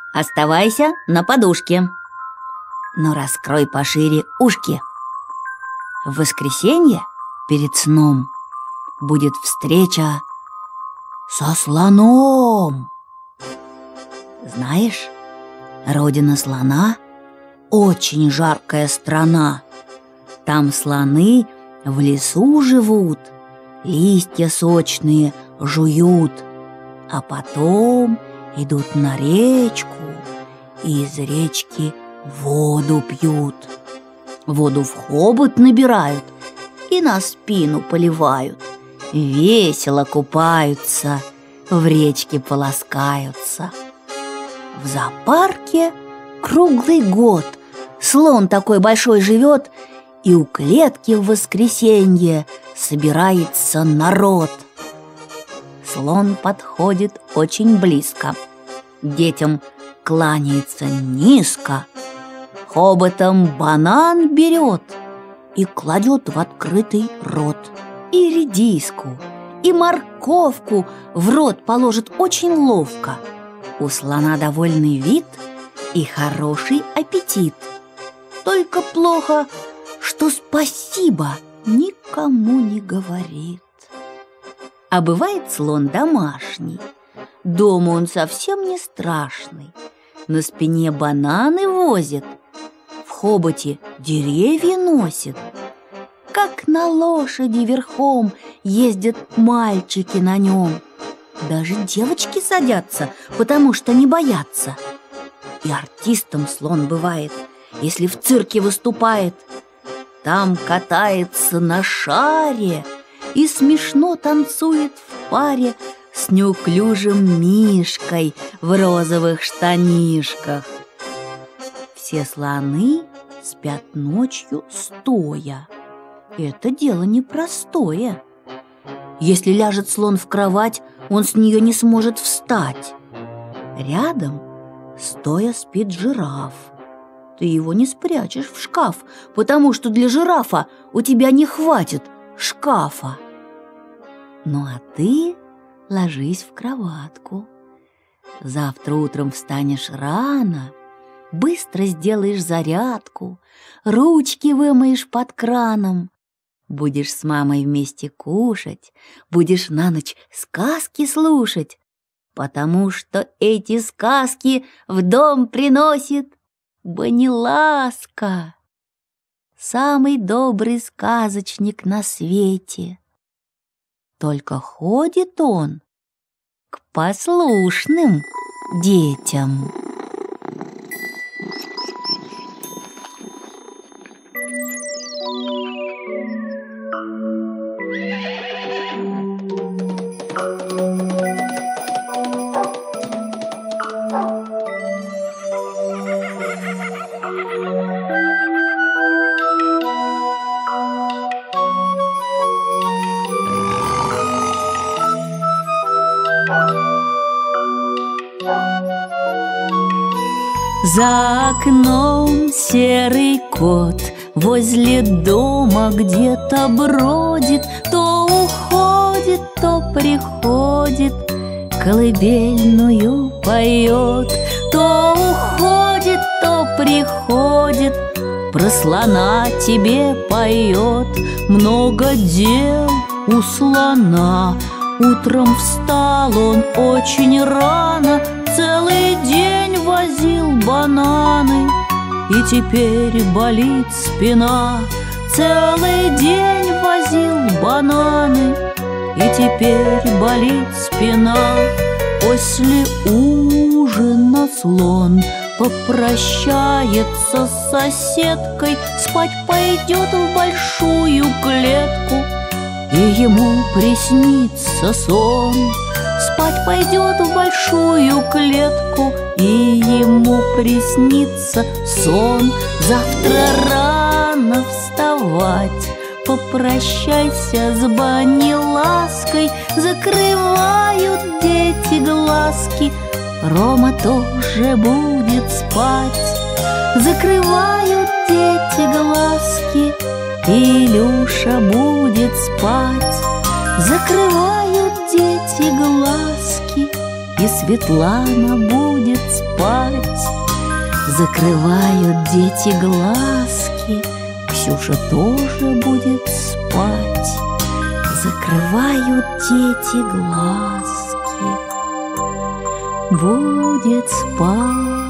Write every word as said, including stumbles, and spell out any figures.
оставайся на подушке, но раскрой пошире ушки. В воскресенье перед сном будет встреча со слоном. Знаешь, родина слона – очень жаркая страна. Там слоны в лесу живут, листья сочные жуют, а потом идут на речку и из речки воду пьют. Воду в хобот набирают и на спину поливают. Весело купаются, в речке полоскаются. В зоопарке круглый год слон такой большой живет, и у клетки в воскресенье собирается народ. Слон подходит очень близко, детям кланяется низко, хоботом банан берет и кладет в открытый рот. И редиску, и морковку в рот положит очень ловко. У слона довольный вид и хороший аппетит. Только плохо, что спасибо никому не говорит. А бывает слон домашний. Дома он совсем не страшный. На спине бананы возит, в хоботе деревья носит. Как на лошади верхом ездят мальчики на нем. Даже девочки садятся, потому что не боятся. И артистом слон бывает, если в цирке выступает. Там катается на шаре и смешно танцует в паре с неуклюжим мишкой в розовых штанишках. Все слоны спят ночью стоя. Это дело непростое. Если ляжет слон в кровать, он с нее не сможет встать. Рядом стоя спит жираф. Ты его не спрячешь в шкаф, потому что для жирафа у тебя не хватит шкафа. Ну а ты ложись в кроватку. Завтра утром встанешь рано, быстро сделаешь зарядку, ручки вымоешь под краном. Будешь с мамой вместе кушать, будешь на ночь сказки слушать, потому что эти сказки в дом приносит Баниласка, самый добрый сказочник на свете. Только ходит он к послушным детям. За окном серый кот возле дома где-то бродит, то уходит, то приходит, колыбельную поет, то уходит, то приходит, про слона тебе поет. Много дел у слона, утром встал он очень рано, целый день возил бананы, и теперь болит спина. Целый день возил бананы, и теперь болит спина. После ужина слон попрощается с соседкой, спать пойдет в большую клетку, и ему приснится сон. Спать пойдет в большую клетку, и ему приснится сон. Завтра рано вставать, попрощайся с Банилаской. Закрывают дети глазки, Рома тоже будет спать. Закрывают дети глазки, Илюша будет спать. Закрывают дети глазки, и Светлана будет спать. Закрывают дети глазки, Ксюша тоже будет спать. Закрывают дети глазки, будет спать.